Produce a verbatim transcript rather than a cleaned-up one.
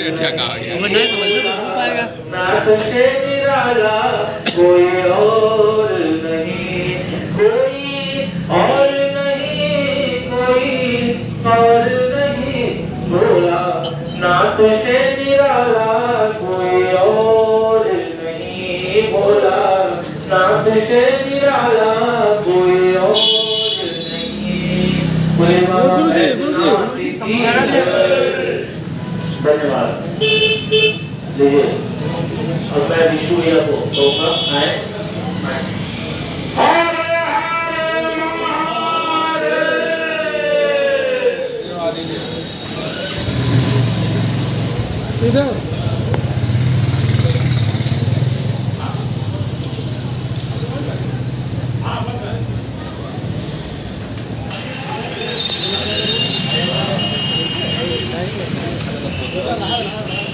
सबसे अच्छा कहा गया। वो नहीं समझ में हो पाएगा। नाथ से निराला कोई और नहीं, कोई और नहीं, कोई और नहीं भोला। नाथ से निराला कोई और नहीं भोला। नाथ से निराला कोई और नहीं। गुरु जी, गुरु जी, धन्यवाद। लीजिए अब मैं विष्णु भैया को कहूँगा आए। इधर Gracias.